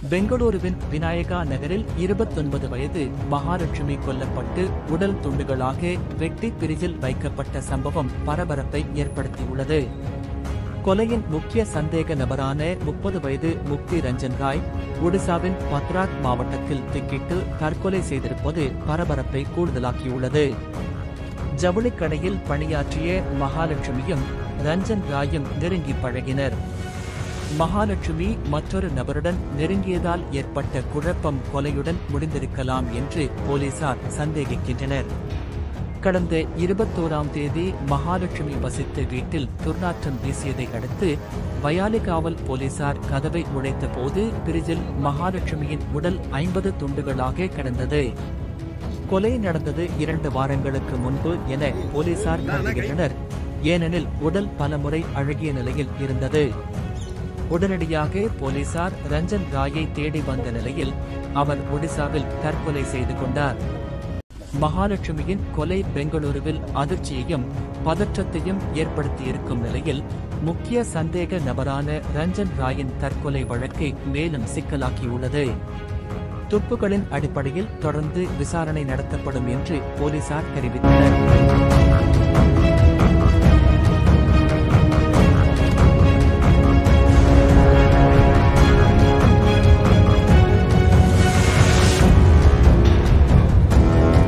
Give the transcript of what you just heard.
பெங்களூருவின் விநாயகா நகரில் 29 வயது மகாலட்சுமி கொல்லப்பட்டு உடல் துண்டுகளாக வெட்டி பிரிட்ஜில் வைக்கப்பட்ட சம்பவம் பரபரப்பை ஏற்படுத்தியுள்ளது. கொலையின் முக்கிய சந்தேக நபரான 30 வயது முக்தி ரஞ்சன் ராய் ஒடிசாவின் பத்ராக் மாவட்டத்தில் திக்கிட்டு தற்கொலை செய்திருப்பது பரபரப்பை கூடுதலாக்கியுள்ளது. ஜவுளிக்கடையில் பணியாற்றிய மகாலட்சுமியும் ரஞ்சன் ராயும் நெருங்கி பழகினர். மகாலட்சுமி மற்றொரு நபருடன் நெருங்கியதால் ஏற்பட்ட குழப்பம் கொலையுடன் முடிந்திருக்கலாம் என்று போலீசார் சந்தேகிக்கின்றனர். கடந்த 21ஆம் தேதி மகாலட்சுமி வசித்த வீட்டில் துர்நாற்றம் வீசியதை அடுத்து வயாலிகாவல் போலீசார் கதவை உடைத்த போது பிரிட்ஜில் மகாலட்சுமியின் உடல் 50 துண்டுகளாக கிடந்தது. கொலை நடந்தது 2 வாரங்களுக்கு முன்பு என போலீசார் கருதுகின்றனர். ஏனெனில் உடல் பலமுறை அழுகிய நிலையில் இருந்தது. உடனடியாக போலீசார் ரஞ்சன் ராயை தேடி வந்த நிலையில் அவர் ஒடிசாவில் தற்கொலை செய்து கொண்டார். மகாலட்சுமியின் கொலை பெங்களூருவில் அதிர்ச்சியையும் பதற்றத்தையும் ஏற்படுத்தியிருக்கும் நிலையில் முக்கிய சந்தேக நபரான ரஞ்சன் ராயின் தற்கொலை வழக்கை மேலும் சிக்கலாக்கியுள்ளது. துப்புகளின் அடிப்படையில் தொடர்ந்து விசாரணை நடத்தப்படும் என்று போலீசார் தெரிவித்தனர்.